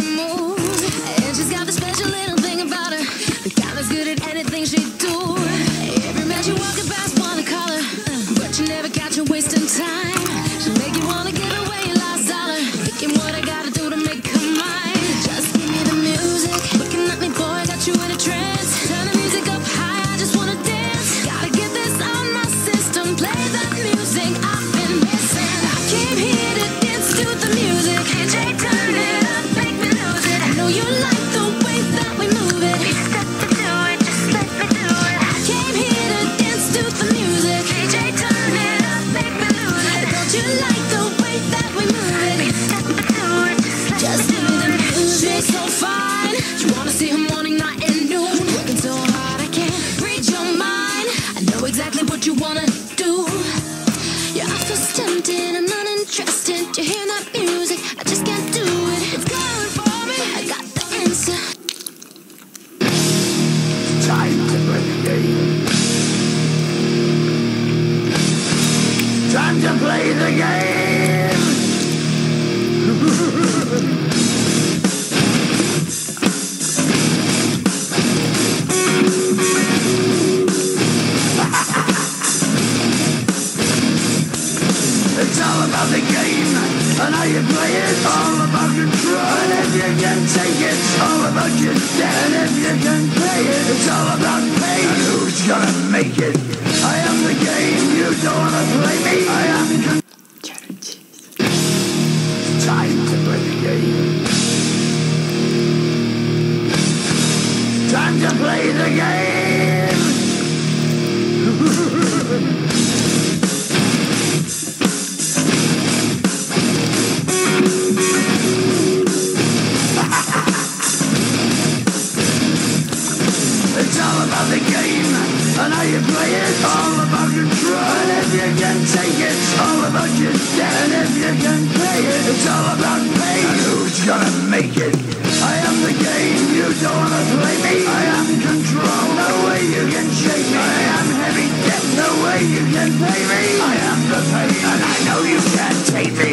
move. And she's got the special little thing about her, the kind that's good at anything she do. Every man she walking past wanna call her, but you never catch her wasting time. She'll make you wanna give away your last dollar, thinking what I gotta do to make her mine. Just give me the music, looking at me, boy, got you in a trance. Turn the music up high, I just wanna dance. Gotta get this on my system, play that music I've been missing. I came here to dance to the music. DJ, turn it up, make me lose it. I know you like the way that we move it. We step into it, just let me do it. I came here to dance to the music. DJ, turn it up, make me lose it. Don't you like the way that we move it? We step into it, just give me the music. So fine, you wanna see her morning, night, and noon. Working so hard I can't read your mind. I know exactly what you wanna do. You're off for tempted, I'm not interested. You hear that music, I just can't do it. It's calling for me, I got the answer. Time to play the game. Time to play the game. It's all about the game and how you play it. All about control, and if you can take it, all about your debt. And if you can pay it, it's all about pay. And who's gonna make it? I am the game. You don't wanna play me. I am time to play the game. Time to play the game. It's all about the game and how you play it. All about control, and if you can take it, all about your debt. And if you can pay it, it's all about pay. And who's gonna make it? I am the game. You don't wanna play me. I am control. No way you can shake me. I am heavy debt. No way you can pay me. I am the pain, and I know you can't take me.